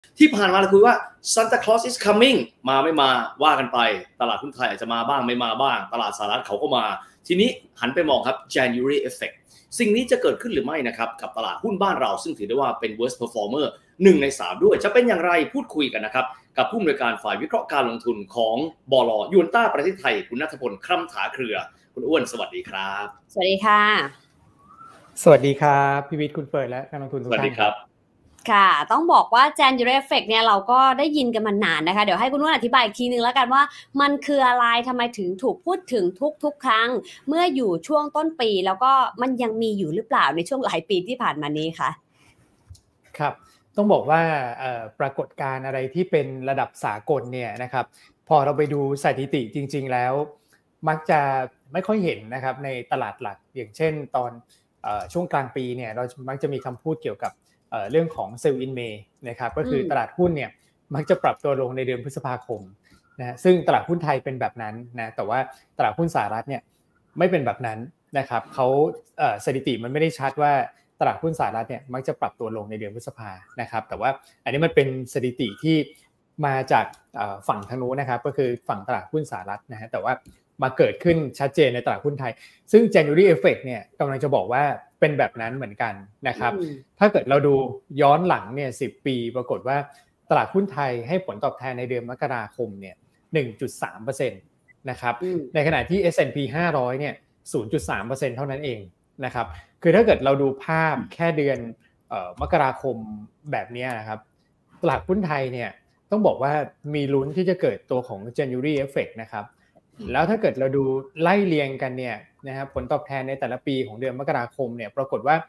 ที่ผ่านมาเราคุยว่า Santa Claus is coming มาไม่มาว่ากันไปตลาดหุ้นไทยอาจจะมาบ้างไม่มาบ้างตลาดสหรัฐเขาก็มาทีนี้หันไปมองครับ January effect สิ่งนี้จะเกิดขึ้นหรือไม่นะครับกับตลาดหุ้นบ้านเราซึ่งถือได้ว่าเป็น worst performer 1 ใน 3ด้วยจะเป็นอย่างไรพูดคุยกันนะครับกับผู้อำนวยการฝ่ายวิเคราะห์การลงทุนของบล.ยูนต้าประเทศไทยคุณณัฐพล คร่ำถาเครือคุณอ้วนสวัสดีครับสวัสดีค่ะสวัสดีครับพี่วิทย์คุณเฟิร์นและนักลงทุนทุกท่านสวัสดีครับค่ะต้องบอกว่า January effect เนี่ยเราก็ได้ยินกันมานานนะคะเดี๋ยวให้คุณนุ่นอธิบายอีกทีนึงแล้วกันว่ามันคืออะไรทำไมถึงถูกพูดถึงทุกครั้งเมื่ออยู่ช่วงต้นปีแล้วก็มันยังมีอยู่หรือเปล่าในช่วงหลายปีที่ผ่านมานี้คะครับต้องบอกว่าปรากฏการณ์อะไรที่เป็นระดับสากลเนี่ยนะครับพอเราไปดูสถิติจริงๆแล้วมักจะไม่ค่อยเห็นนะครับในตลาดหลักอย่างเช่นตอนช่วงกลางปีเนี่ยเรามักจะมีคำพูดเกี่ยวกับเรื่องของ Sell in May นะครับก็คือตลาดหุ้นเนี่ยมักจะปรับตัวลงในเดือนพฤษภาคมนะซึ่งตลาดหุ้นไทยเป็นแบบนั้นนะแต่ว่าตลาดหุ้นสหรัฐเนี่ยไม่เป็นแบบนั้นนะครับเขาสถิติมันไม่ได้ชัดว่าตลาดหุ้นสหรัฐเนี่ยมักจะปรับตัวลงในเดือนพฤษภานะครับแต่ว่าอันนี้มันเป็นสถิติที่มาจากฝั่งทางนู้นนะครับก็คือฝั่งตลาดหุ้นสหรัฐนะฮะแต่ว่ามาเกิดขึ้นชัดเจนในตลาดหุ้นไทยซึ่ง January effect เนี่ยกำลังจะบอกว่าเป็นแบบนั้นเหมือนกันนะครับถ้าเกิดเราดูย้อนหลังเนี่ย10 ปีปรากฏว่าตลาดหุ้นไทยให้ผลตอบแทนในเดือนมกราคมเนี่ย 1.3% นะครับในขณะที่ S&P 500เนี่ย 0.3% เท่านั้นเองนะครับคือถ้าเกิดเราดูภาพแค่เดือนมกราคมแบบนี้นะครับตลาดหุ้นไทยเนี่ยต้องบอกว่ามีลุ้นที่จะเกิดตัวของ January effect นะครับแล้วถ้าเกิดเราดูไล่เรียงกันเนี่ยนะครับผลตอบแทนในแต่ละปีของเดือนมกราคมเนี่ยปรากฏว่า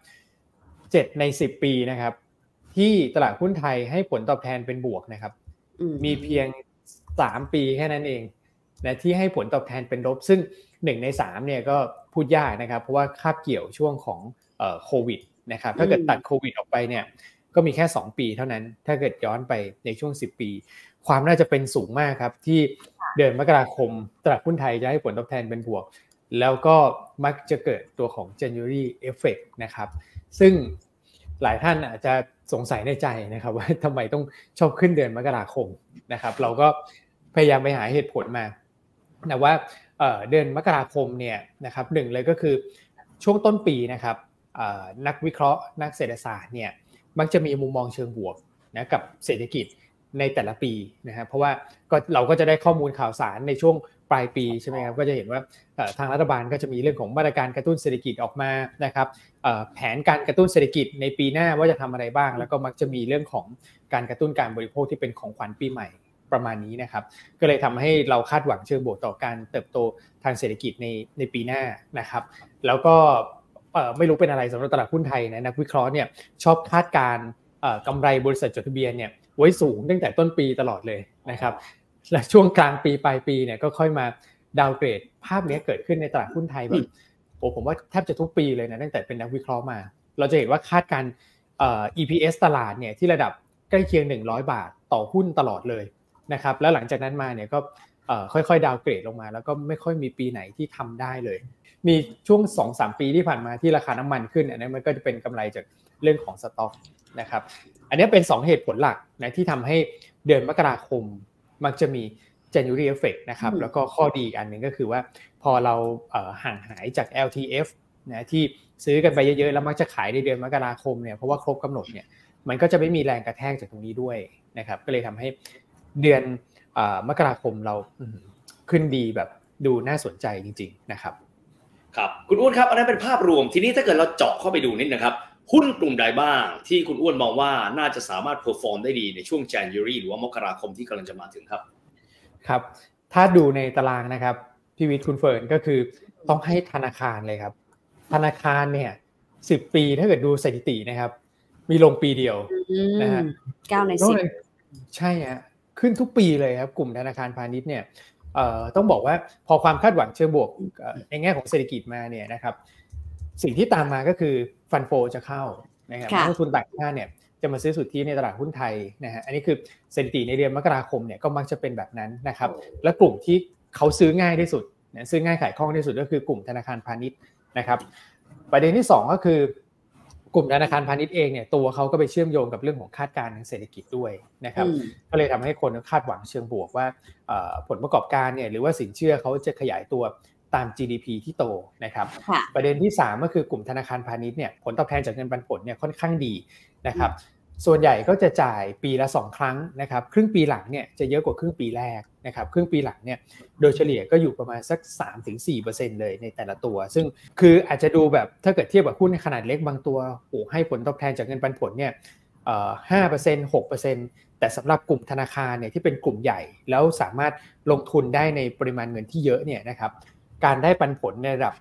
7ใน10ปีนะครับที่ตลาดหุ้นไทยให้ผลตอบแทนเป็นบวกนะครับมีเพียง3ปีแค่นั้นเองนะที่ให้ผลตอบแทนเป็นลบซึ่ง1ใน3เนี่ยก็พูดยากนะครับเพราะว่าคาบเกี่ยวช่วงของโควิดนะครับถ้าเกิดตัดโควิดออกไปเนี่ยก็มีแค่2ปีเท่านั้นถ้าเกิดย้อนไปในช่วง10ปีความน่าจะเป็นสูงมากครับที่เดือนมกราคมตลาดหุ้นไทยจะให้ผลตอบแทนเป็นบวกแล้วก็มักจะเกิดตัวของ January effect นะครับซึ่งหลายท่านอาจจะสงสัยในใจนะครับว่าทำไมต้องชอบขึ้นเดือนมกราคมนะครับเราก็พยายามไปหาเหตุผลมาแต่ว่าเดือนมกราคมเนี่ยนะครับหนึ่งเลยก็คือช่วงต้นปีนะครับนักวิเคราะห์นักเศรษฐศาสตร์เนี่ยมักจะมีมุมมองเชิงบวกนะกับเศรษฐกิจในแต่ละปีนะครับเพราะว่าเราก็จะได้ข้อมูลข่าวสารในช่วงปลายปีใช่ไหมครับก็จะเห็นว่าทางรัฐบาลก็จะมีเรื่องของมาตรการกระตุ้นเศรษฐกิจออกมานะครับแผนการกระตุ้นเศรษฐกิจในปีหน้าว่าจะทำอะไรบ้างแล้วก็มักจะมีเรื่องของการกระตุ้นการบริโภคที่เป็นของขวัญปีใหม่ประมาณนี้นะครับก็เลยทำให้เราคาดหวังเชิงบวกต่อการเติบโตทางเศรษฐกิจในปีหน้านะครับแล้วก็ไม่รู้เป็นอะไรสำหรับตลาดหุ้นไทยนะนักวิเคราะห์เนี่ยชอบคาดการกำไรบริษัทจดทะเบียนเนี่ยไว้สูงตั้งแต่ต้นปีตลอดเลยนะครับและช่วงกลางปีปลายปีเนี่ยก็ค่อยมาดาวน์เกรดภาพนี้เกิดขึ้นในตลาดหุ้นไทยแบบผมว่าแทบจะทุกปีเลยนะตั้งแต่เป็นนักวิเคราะห์มาเราจะเห็นว่าคาดการEPS ตลาดเนี่ยที่ระดับใกล้เคียง100 บาทต่อหุ้นตลอดเลยนะครับแล้วหลังจากนั้นมาเนี่ยก็ค่อยๆดาวน์เกรดลงมาแล้วก็ไม่ค่อยมีปีไหนที่ทำได้เลยมีช่วง 2-3 ปีที่ผ่านมาที่ราคาน้ำมันขึ้นอันนี้มันก็จะเป็นกำไรจากเรื่องของสต็อกนะครับอันนี้เป็น2เหตุผลหลักนะที่ทำให้เดือนมกราคมมักจะมี January effect นะครับแล้วก็ข้อดีอันนึงก็คือว่าพอเราห่างหายจาก LTF นะที่ซื้อกันไปเยอะๆแล้วมักจะขายในเดือนมกราคมเนี่ยเพราะว่าครบกำหนดเนี่ยมันก็จะไม่มีแรงกระแทกจากตรงนี้ด้วยนะครับก็เลยทำให้เดือนมกราคมเราขึ้นดีแบบดูน่าสนใจจริงๆนะครับครับคุณอ้วนครับอันนั้นเป็นภาพรวมทีนี้ถ้าเกิดเราเจาะเข้าไปดูนิดนะครับหุ้นกลุ่มใดบ้างที่คุณอ้วนมองว่าน่าจะสามารถเพอร์ฟอร์มได้ดีในช่วง January หรือว่ามกราคมที่กำลังจะมาถึงครับครับถ้าดูในตารางนะครับพี่วิทย์คุณเฟิร์นก็คือต้องให้ธนาคารเลยครับธนาคารเนี่ย10 ปีถ้าเกิดดูสถิตินะครับมีลงปีเดียวนะฮะ 9 ใน 10 ใช่ฮะขึ้นทุกปีเลยครับกลุ่มธนาคารพาณิชย์เนี่ยต้องบอกว่าพอความคาดหวังเชิงบวกในแง่ของเศรษฐกิจมาเนี่ยนะครับสิ่งที่ตามมาก็คือฟันโฟจะเข้านะครับนักลงทุนต่างชาติเนี่ยจะมาซื้อสุทธิในตลาดหุ้นไทยนะฮะอันนี้คือสถิติในเดือนมกราคมเนี่ยก็มักจะเป็นแบบนั้นนะครับและกลุ่มที่เขาซื้อง่ายที่สุดนะซื้อง่ายขายคล่องที่สุดก็คือกลุ่มธนาคารพาณิชย์นะครับประเด็นที่2ก็คือกลุ่มธนาคารพาณิชย์เองเนี่ยตัวเขาก็ไปเชื่อมโยงกับเรื่องของคาดการณ์ทางเศรษฐกิจด้วยนะครับก็เลยทำให้คนคาดหวังเชิงบวกว่าผลประกอบการเนี่ยหรือว่าสินเชื่อเขาจะขยายตัวตาม GDP ที่โตนะครับประเด็นที่3ก็คือกลุ่มธนาคารพาณิชย์เนี่ยผลตอบแทนจากเงินปันผลเนี่ยค่อนข้างดีนะครับส่วนใหญ่ก็จะจ่ายปีละ2ครั้งนะครับครึ่งปีหลังเนี่ยจะเยอะกว่าครึ่งปีแรกนะครับครึ่งปีหลังเนี่ยโดยเฉลี่ยก็อยู่ประมาณสัก 3-4% เลยในแต่ละตัวซึ่งคืออาจจะดูแบบถ้าเกิดเทียบกับหุ้นขนาดเล็กบางตัวโอ้ให้ผลตอบแทนจากเงินปันผลเนี่ย5% 6% แต่สำหรับกลุ่มธนาคารเนี่ยที่เป็นกลุ่มใหญ่แล้วสามารถลงทุนได้ในปริมาณเงินที่เยอะเนี่ยนะครับการได้ปันผลในระดับ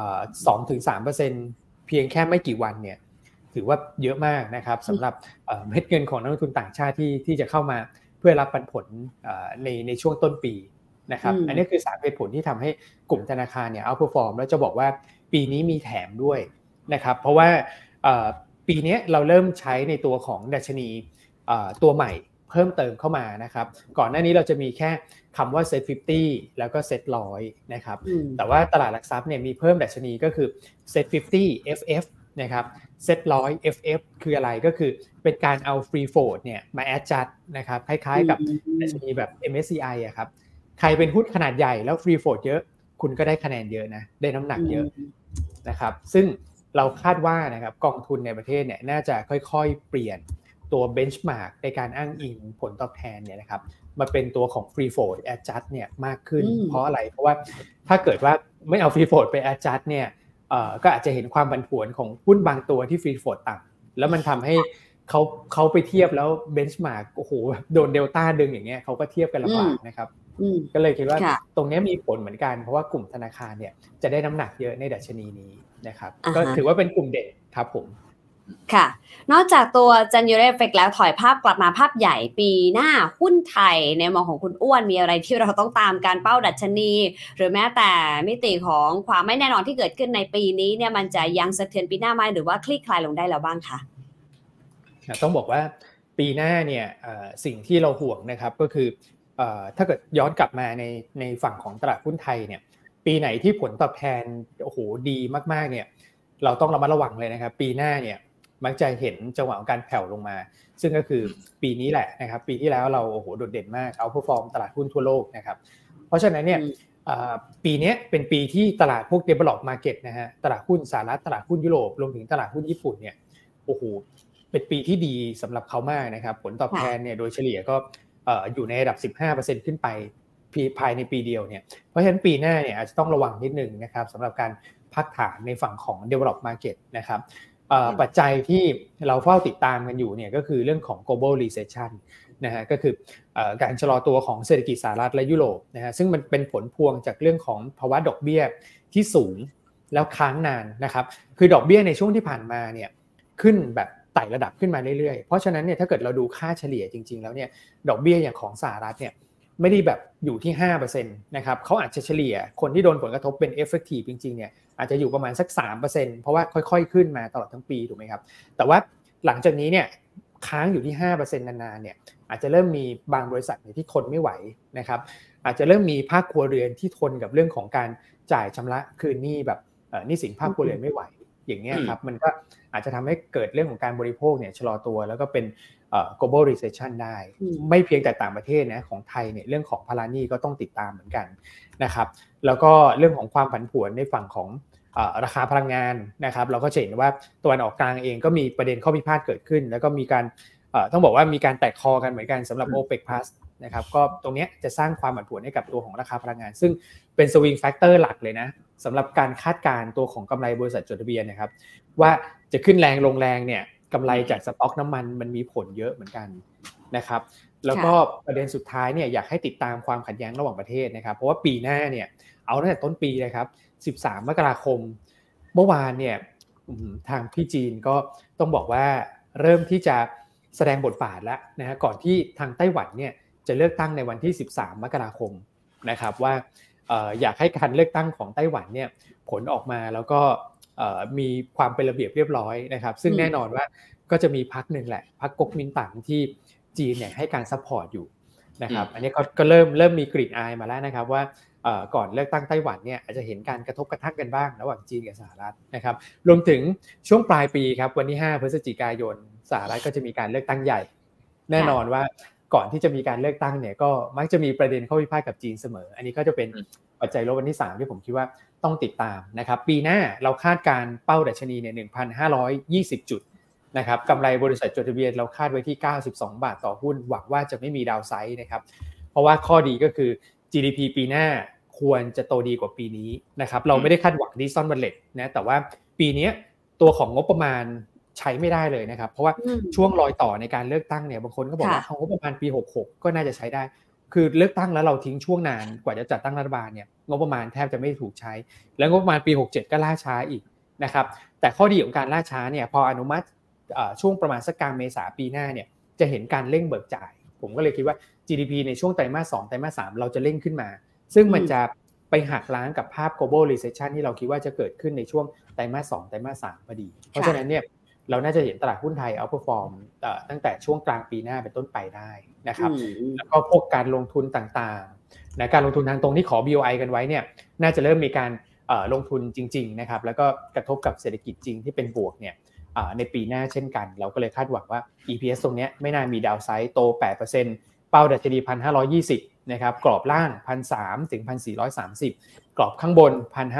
2-3% เพียงแค่ไม่กี่วันเนี่ยถือว่าเยอะมากนะครับสำหรับเม็ดเงินของนักลงทุนต่างชาติที่จะเข้ามาเพื่อรับปันผลในช่วงต้นปีนะครับอันนี้คือ3เหตุผลที่ทำให้กลุ่มธนาคารเนี่ยoutperformแล้วจะบอกว่าปีนี้มีแถมด้วยนะครับเพราะว่าปีนี้เราเริ่มใช้ในตัวของดัชนีตัวใหม่เพิ่มเติมเข้ามานะครับก่อนหน้านี้เราจะมีแค่คำว่า Set 50แล้วก็ Set 100นะครับแต่ว่าตลาดหลักทรัพย์เนี่ยมีเพิ่มดัชนีก็คือ Set 50 FF นะครับ Set 100 FF คืออะไรก็คือเป็นการเอา Free Float เนี่ยมา adjust นะครับคล้ายๆกับดัชนีแบบ MSCI อ่ะครับใครเป็นหุ้นขนาดใหญ่แล้ว Free Float เยอะคุณก็ได้คะแนนเยอะนะได้น้ำหนักเยอะนะครับซึ่งเราคาดว่านะครับกองทุนในประเทศเนี่ยน่าจะค่อยๆเปลี่ยนตัว benchmark ในการอ้างอิงผลตอบแทนเนี่ยนะครับมาเป็นตัวของ free float adjust เนี่ยมากขึ้นเพราะอะไรเพราะว่าถ้าเกิดว่าไม่เอา free float ไป adjust เนี่ยก็อาจจะเห็นความผันผวนของหุ้นบางตัวที่ free float ต่ำแล้วมันทำให้เขาไปเทียบแล้ว benchmark โอ้โหโดนเดลต้าดึงอย่างเงี้ยเขาก็เทียบกันลำบากนะครับก็เลยคิดว่าตรงนี้มีผลเหมือนกันเพราะว่ากลุ่มธนาคารเนี่ยจะได้น้ำหนักเยอะในดัชนีนี้นะครับก็ถือว่าเป็นกลุ่มเด่นครับผมค่ะนอกจากตัว January Effect แล้วถอยภาพกลับมาภาพใหญ่ปีหน้าหุ้นไทยในมองของคุณอ้วนมีอะไรที่เราต้องตามการเป้าดัชนีหรือแม้แต่มิติของความไม่แน่นอนที่เกิดขึ้นในปีนี้เนี่ยมันจะยังสะเทือนปีหน้าไหมหรือว่าคลี่คลายลงได้แล้วบ้างคะต้องบอกว่าปีหน้าเนี่ยสิ่งที่เราห่วงนะครับก็คือถ้าเกิดย้อนกลับมาในฝั่งของตลาดหุ้นไทยเนี่ยปีไหนที่ผลตอบแทนโอ้โหดีมากๆเนี่ยเราต้องระมัดระวังเลยนะครับปีหน้าเนี่ยมักจะเห็นจังหวะของการแผ่วลงมาซึ่งก็คือปีนี้แหละนะครับปีที่แล้วเราโอ้โหโดดเด่นมากoutperformตลาดหุ้นทั่วโลกนะครับเพราะฉะนั้นเนี่ยปีนี้เป็นปีที่ตลาดพวก developed market นะฮะตลาดหุ้นสหรัฐตลาดหุ้นยุโรปรวมถึงตลาดหุ้นญี่ปุ่นเนี่ยโอ้โหเป็นปีที่ดีสำหรับเขามากนะครับผลตอบแทนเนี่ยโดยเฉลี่ยก็อยู่ในระดับ 15% ขึ้นไปภายในปีเดียวเนี่ยเพราะฉะนั้นปีหน้าเนี่ยอาจจะต้องระวังนิดนึงนะครับสำหรับการพักฐานในฝั่งของ developed market นะครับปัจจัยที่เราเฝ้าติดตามกันอยู่เนี่ยก็คือเรื่องของ global recession นะฮะก็คือการชะลอตัวของเศรษฐกิจสหรัฐและยุโรปนะฮะซึ่งมันเป็นผลพวงจากเรื่องของภาวะดอกเบี้ยที่สูงแล้วค้างนานนะครับคือดอกเบี้ยในช่วงที่ผ่านมาเนี่ยขึ้นแบบไต่ระดับขึ้นมาเรื่อยๆเพราะฉะนั้นเนี่ยถ้าเกิดเราดูค่าเฉลี่ยจริงๆแล้วเนี่ยดอกเบี้ยอย่างของสหรัฐเนี่ยไม่ได้แบบอยู่ที่ 5% นะครับเขาอาจจะเฉลี่ยคนที่โดนผลกระทบเป็น effective จริงๆเนี่ยอาจจะอยู่ประมาณสัก 3% เพราะว่าค่อยๆขึ้นมาตลอดทั้งปีถูกไหมครับแต่ว่าหลังจากนี้เนี่ยค้างอยู่ที่ 5% นานๆเนี่ยอาจจะเริ่มมีบางบริษัทที่ทนไม่ไหวนะครับอาจจะเริ่มมีภาคครัวเรือนที่ทนกับเรื่องของการจ่ายชำระคืนหนี้แบบหนี้สินภาคครัวเรือนไม่ไหวอย่างเงี้ยครับมันก็อาจจะทำให้เกิดเรื่องของการบริโภคเนี่ยชะลอตัวแล้วก็เป็นglobal recession ได้ไม่เพียงแต่ต่างประเทศนะของไทยเนี่ยเรื่องของภาระหนี้ก็ต้องติดตามเหมือนกันนะครับแล้วก็เรื่องของความผันผวนในฝั่งของราคาพลังงานนะครับเราก็เห็นว่าตะวันออกกลางเองก็มีประเด็นข้อพิพาทเกิดขึ้นแล้วก็มีการต้องบอกว่ามีการแตกคอกันเหมือนกันสำหรับ OPEC Plus นะครับก็ตรงนี้จะสร้างความผันผวนให้กับตัวของราคาพลังงานซึ่งเป็น swing factor หลักเลยนะสำหรับการคาดการณ์ตัวของกำไรบริษัทจดทะเบียนนะครับว่าจะขึ้นแรงลงแรงเนี่ยกำไรจากสต็อกน้ำมันมีผลเยอะเหมือนกันนะครับแล้วก็ประเด็นสุดท้ายเนี่ยอยากให้ติดตามความขัดแย้งระหว่างประเทศนะครับเพราะว่าปีหน้าเนี่ยเอาตั้งแต่ต้นปีเลยครับ13มกราคมเมื่อวานเนี่ยทางพี่จีนก็ต้องบอกว่าเริ่มที่จะแสดงบทบาทแล้วนะฮะก่อนที่ทางไต้หวันเนี่ยจะเลือกตั้งในวันที่13มกราคมนะครับว่าอยากให้การเลือกตั้งของไต้หวันเนี่ยผลออกมาแล้วก็มีความเป็นระเบียบเรียบร้อยนะครับซึ่งแน่นอนว่าก็จะมีพรรคนึงแหละพรรคก๊กมินตั๋งที่จีนเนี่ยให้การซัพพอร์ตอยู่นะครับอันนี้ก็เริ่มมีกลิ่นอายมาแล้วนะครับว่าก่อนเลือกตั้งไต้หวันเนี่ยอาจจะเห็นการกระทบกระทั่งกันบ้างระหว่างจีนกับสหรัฐนะครับรวมถึงช่วงปลายปีครับวันที่5 พฤศจิกายนสหรัฐก็จะมีการเลือกตั้งใหญ่แน่นอนว่าก่อนที่จะมีการเลือกตั้งเนี่ยก็มักจะมีประเด็นข้อพิพาทกับจีนเสมออันนี้ก็จะเป็นปัจจัยลบวันที่3ที่ผมคิดว่าต้องติดตามนะครับปีหน้าเราคาดการเป้าดัชนีเนี่ย 1,520 จุดนะครับกำไรบริษัทจดทะเบียนเราคาดไว้ที่92 บาทต่อหุ้นหวังว่าจะไม่มีดาวไซด์นะครับเพราะว่าข้อดีก็คือ GDP ปีหน้าควรจะโตดีกว่าปีนี้นะครับเราไม่ได้คาดหวังที่ซ่อนบัลเลตนะแต่ว่าปีนี้ตัวของงบประมาณใช้ไม่ได้เลยนะครับเพราะว่าช่วงรอยต่อในการเลือกตั้งเนี่ยบางคนก็บอกว่าเอางบประมาณปี66ก็น่าจะใช้ได้คือเลือกตั้งแล้วเราทิ้งช่วงนานกว่าจะจัดตั้งรัฐบาลเนี่ยงบประมาณแทบจะไม่ถูกใช้แล้วงบประมาณปี67ก็ล่าช้าอีกนะครับแต่ข้อดีของการล่าช้าเนี่ยพออนุมัติช่วงประมาณสักกลางเมษาปีหน้าเนี่ยจะเห็นการเร่งเบิกจ่ายผมก็เลยคิดว่า GDP ในช่วงไตรมาส2ไตรมาส3เราจะเร่งขึ้นมาซึ่งมันจะไปหักล้างกับภาพ global recession ที่เราคิดว่าจะเกิดขึ้นในช่วงไตรมาส2ไตรมาส3พอดีเพราะฉะนั้นเนี่ยเราน่าจะเห็นตลาดหุ้นไทย outperform ตั้งแต่ช่วงกลางปีหน้าเป็นต้นไปได้นะครับแล้วก็พวกการลงทุนต่างๆนะการลงทุนทางตรงที่ขอ BOI กันไว้เนี่ยน่าจะเริ่มมีการลงทุนจริงๆนะครับแล้วก็กระทบกับเศรษฐกิจจริงที่เป็นบวกเนี่ยในปีหน้าเช่นกันเราก็เลยคาดหวังว่า EPS ตรงนี้ไม่น่ามีดาวไซด์โต 8% เป้าดัชนี 1,520 นะครับกรอบล่าง 1,300 ถึง 1,430 กรอบข้างบน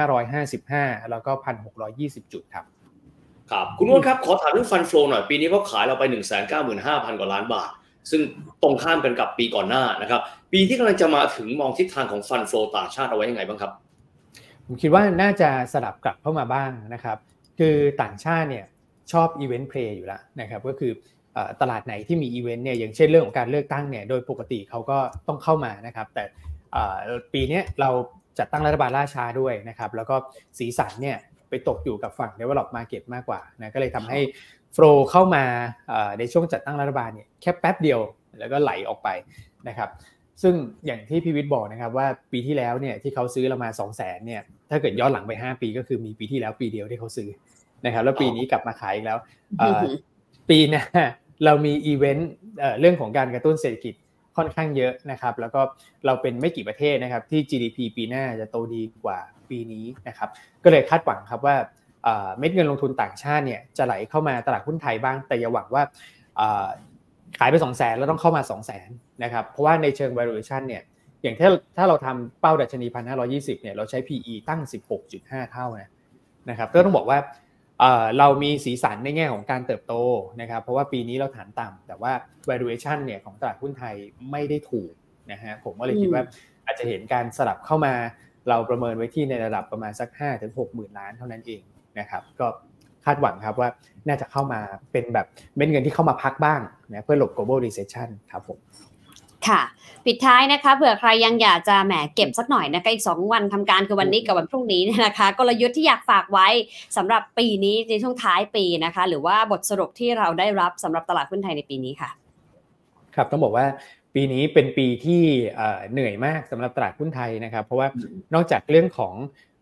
1,555 แล้วก็ 1,620 จุดครับครับคุณอ้วนครับขอถามเรื่องฟันโฟลหน่อยปีนี้เขาขายเราไป 195,000 กว่าล้านบาทซึ่งตรงข้ามกันกับปีก่อนหน้านะครับปีที่กำลังจะมาถึงมองทิศทางของฟันโฟลต่างชาติเอาไว้ยังไงบ้างครับผมคิดว่าน่าจะสลับกลับเข้ามาบ้างนะครับคือต่างชาติเนี่ยชอบอีเวนต์เพลย์อยู่แล้วนะครับก็คือตลาดไหนที่มีอีเวนต์เนี่ยอย่างเช่นเรื่องของการเลือกตั้งเนี่ยโดยปกติเขาก็ต้องเข้ามานะครับแต่ปีนี้เราจัดตั้งรัฐบาลล่าช้าด้วยนะครับแล้วก็สีสันเนี่ยไปตกอยู่กับฝั่ง develop market มากกว่านะก็เลยทำให้โฟลว์เข้ามาในช่วงจัดตั้งรัฐบาลเนี่ยแค่แป๊บเดียวแล้วก็ไหลออกไปนะครับซึ่งอย่างที่พี่วิทย์บอกนะครับว่าปีที่แล้วเนี่ยที่เขาซื้อเรามา 200,000 เนี่ยถ้าเกิดย้อนหลังไป5ปีก็คือมีปีที่แล้วปีเดียวที่เขาซื้อนะครับแล้วปีนี้กลับมาขายอีกแล้วปีหน้าเรามีอีเวนต์เรื่องของการกระตุ้นเศรษฐกิจค่อนข้างเยอะนะครับแล้วก็เราเป็นไม่กี่ประเทศนะครับที่ GDP ปีหน้าจะโตดีกว่าปีนี้นะครับก็เลยคาดหวังครับว่าเม็ดเงินลงทุนต่างชาติเนี่ยจะไหลเข้ามาตลาดหุ้นไทยบ้างแต่อย่าหวังว่าขายไป 200,000 แล้วต้องเข้ามา 200,000 นะครับเพราะว่าในเชิง valuation เนี่ยอย่างถ้าเราทำเป้าดัชนี 1,520 เนี่ยเราใช้ PE ตั้ง 16.5 เท่านะครับก็ต้องบอกว่าเรามีสีสันในแง่ของการเติบโตนะครับเพราะว่าปีนี้เราฐานต่ำแต่ว่า valuation เนี่ยของตลาดหุ้นไทยไม่ได้ถูกนะฮะผมก็เลยคิดว่าอาจจะเห็นการสลับเข้ามาเราประเมินไว้ที่ในระดับประมาณสัก 5-60,000 ล้านเท่านั้นเองนะครับก็คาดหวังครับว่าน่าจะเข้ามาเป็นแบบเม็ดเงินที่เข้ามาพักบ้างนะเพื่อหลบ global recession ครับผมค่ะปิดท้ายนะคะเผื่อใครยังอยากจะแหมเก็บสักหน่อยนะคะอีก2วันทำการคือวันนี้กับวันพรุ่งนี้นะคะกลยุทธ์ที่อยากฝากไว้สำหรับปีนี้ในช่วงท้ายปีนะคะหรือว่าบทสรุปที่เราได้รับสำหรับตลาดหุ้นไทยในปีนี้ค่ะครับต้องบอกว่าปีนี้เป็นปีที่เหนื่อยมากสำหรับตลาดหุ้นไทยนะครับเพราะว่านอกจากเรื่องของ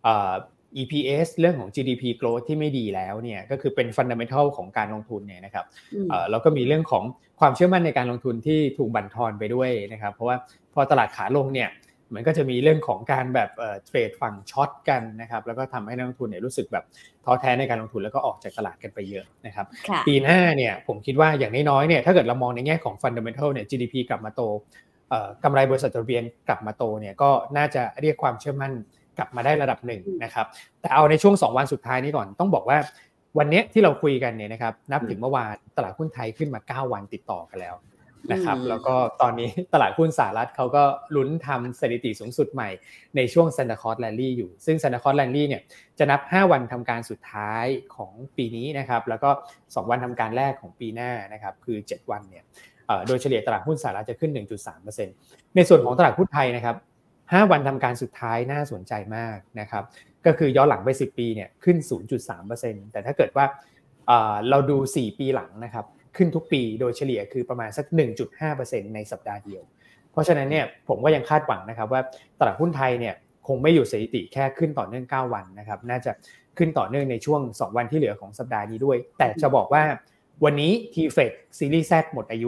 EPS เรื่องของ GDP growth ที่ไม่ดีแล้วเนี่ยก็คือเป็น fundamental ของการลงทุนเนี่ยนะครับแล้วก็มีเรื่องของความเชื่อมั่นในการลงทุนที่ถูกบั่นทอนไปด้วยนะครับเพราะว่าพอตลาดขาลงเนี่ยมันก็จะมีเรื่องของการแบบเทรดฝั่งช็อตกันนะครับแล้วก็ทำให้นักลงทุนเนี่ยรู้สึกแบบท้อแท้ในการลงทุนแล้วก็ออกจากตลาดกันไปเยอะนะครับปีหน้าเนี่ยผมคิดว่าอย่างน้อยๆเนี่ยถ้าเกิดเรามองในแง่ของ fundamental เนี่ย GDP กลับมาโตกำไรบริษัทจดทะเบียนกลับมาโตเนี่ยก็น่าจะเรียกความเชื่อมั่นกลับมาได้ระดับหนึ่งนะครับแต่เอาในช่วง2วันสุดท้ายนี้ก่อนต้องบอกว่าวันนี้ที่เราคุยกันเนี่ยนะครับนับถึงเมื่อวานตลาดหุ้นไทยขึ้นมา9วันติดต่อกันแล้วนะครับแล้วก็ตอนนี้ตลาดหุ้นสหรัฐเขาก็ลุ้นทำสถิติสูงสุดใหม่ในช่วง Santa Claus Rally อยู่ซึ่ง Santa Claus Rally เนี่ยจะนับ5วันทำการสุดท้ายของปีนี้นะครับแล้วก็2วันทำการแรกของปีหน้านะครับคือ7วันเนี่ยโดยเฉลี่ยตลาดหุ้นสหรัฐจะขึ้น 1.3% ในส่วนของตลาดหุ้นไทยนะครับ5วันทำการสุดท้ายน่าสนใจมากนะครับก็คือย้อนหลังไป10ปีเนี่ยขึ้น 0.3% แต่ถ้าเกิดว่าเราดู4ปีหลังนะครับขึ้นทุกปีโดยเฉลี่ยคือประมาณสัก 1.5% ในสัปดาห์เดียวเพราะฉะนั้นเนี่ยผมก็ยังคาดหวังนะครับว่าตลาดหุ้นไทยเนี่ยคงไม่อยู่สถิติแค่ขึ้นต่อเนื่อง9วันนะครับน่าจะขึ้นต่อเนื่องในช่วง2วันที่เหลือของสัปดาห์นี้ด้วยแต่จะบอกว่าวันนี้ TFED Series Z หมดอายุ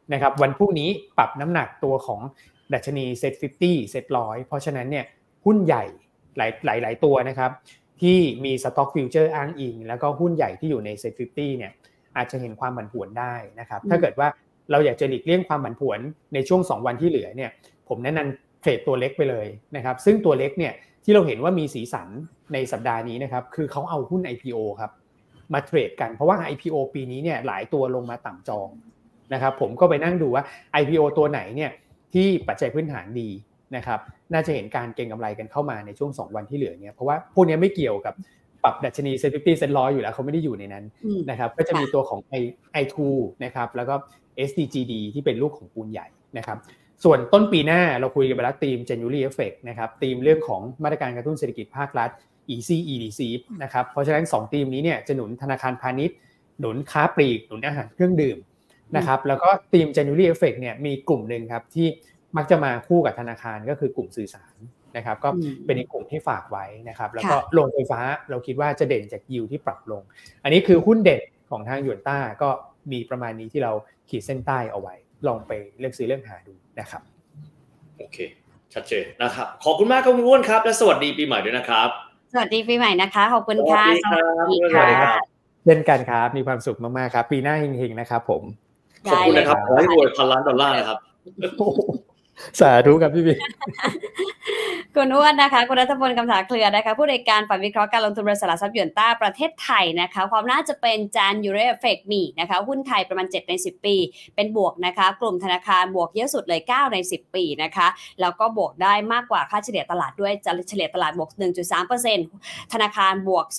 นะครับวันพรุ่งนี้ปรับน้ำหนักตัวของดัชนี Set 50 Set 100เพราะฉะนั้นเนี่ยหุ้นใหญ่หลายตัวนะครับที่มีสต็อกฟิวเจอร์อ้างอิงแล้วก็หุ้นใหญ่ที่อยู่ใน Set 50เนี่ยอาจจะเห็นความผันผวนได้นะครับถ้าเกิดว่าเราอยากจะหลีกเลี่ยงความผันผวนในช่วง2วันที่เหลือเนี่ยผมแนะนำเทรดตัวเล็กไปเลยนะครับซึ่งตัวเล็กเนี่ยที่เราเห็นว่ามีสีสันในสัปดาห์นี้นะครับคือเขาเอาหุ้น IPO ครับมาเทรดกันเพราะว่า IPO ปีนี้เนี่ยหลายตัวลงมาต่ำจองนะครับผมก็ไปนั่งดูว่า IPO ตัวไหนเนี่ยที่ปัจจัยพื้นฐานดีนะครับน่าจะเห็นการเก็งกำไรกันเข้ามาในช่วง2วันที่เหลือเนี่ยเพราะว่าพวกนี้ไม่เกี่ยวกับปรับดัชนี Set 50 Set 100อยู่แล้วเขาไม่ได้อยู่ในนั้นนะครับก็จะมีตัวของ I2 นะครับแล้วก็ SDGD ที่เป็นลูกของปูนใหญ่นะครับส่วนต้นปีหน้าเราคุยกันไปแล้วธีม January Effect นะครับธีมเรื่องของมาตรการกระตุ้นเศรษฐกิจภาครัฐ EC EDC นะครับเพราะฉะนั้น2ธีมนี้เนี่ยจะหนุนธนาคารพาณิชย์หนุนค้าปลีกหนุนอาหารเครื่องดื่มนะครับแล้วก็ธีม January Effect เนี่ยมีกลุ่มนึงครับที่มักจะมาคู่กับธนาคารก็คือกลุ่มสื่อสารนะครับก็เป็นอีกกลุ่มที่ฝากไว้นะครับแล้วก็โรงไฟฟ้าเราคิดว่าจะเด่นจากยิวที่ปรับลงอันนี้คือหุ้นเด่นของทางหยวนต้าก็มีประมาณนี้ที่เราขีดเส้นใต้เอาไว้ลองไปเลือกซื้อเลือกหาดูนะครับโอเคชัดเจนนะครับขอบคุณมากครับคุณอ้วนครับและสวัสดีปีใหม่ด้วยนะครับสวัสดีปีใหม่นะคะขอบคุณค่ะสวัสดีครับเช่นกันครับมีความสุขมากๆครับปีหน้าเฮงๆนะครับผมขอบคุณนะครับขอให้รวย$1,000,000,000นะครับสาธุครับพี่บิ๊กคุณอ้วนนะคะคุณรัฐพล คำถาเครือนะคะผู้อำนวยการฝ่ายวิเคราะห์การลงทุนบริษัทหลักทรัพย์หยวนต้าประเทศไทยนะคะความน่าจะเป็น January Effect มีนะคะหุ้นไทยประมาณ7ใน10ปีเป็นบวกนะคะกลุ่มธนาคารบวกเยอะสุดเลย9ใน10ปีนะคะแล้วก็บวกได้มากกว่าค่าเฉลี่ยตลาดด้วยเฉลี่ยตลาดบวก 1.3% ธนาคารบวก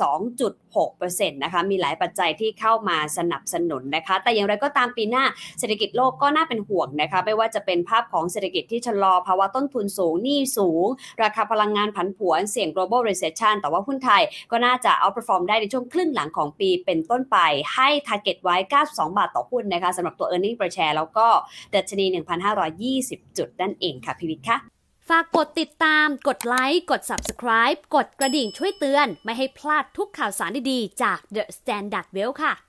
2.6% นะคะมีหลายปัจจัยที่เข้ามาสนับสนุนนะคะแต่อย่างไรก็ตามปีหน้าเศรษฐกิจโลกก็น่าเป็นห่วงนะคะไม่ว่าจะเป็นภาพของเศรษฐกิจที่ชะลอภาวะต้นทุนสูงหนี้สูงราคาพลังงานผันผวนเสี่ยง global recession แต่ว่าหุ้นไทยก็น่าจะ outperform ได้ในช่วงครึ่งหลังของปีเป็นต้นไปให้ target ไว้92บาทต่อหุ้นนะคะสำหรับตัว earning per share แล้วก็ดัชนี 1,520 จุดนั่นเองค่ะพี่วิทย์ค่ะฝากกดติดตามกดไลค์กด subscribe กดกระดิ่งช่วยเตือนไม่ให้พลาดทุกข่าวสารดีๆจาก The Standard Well ค่ะ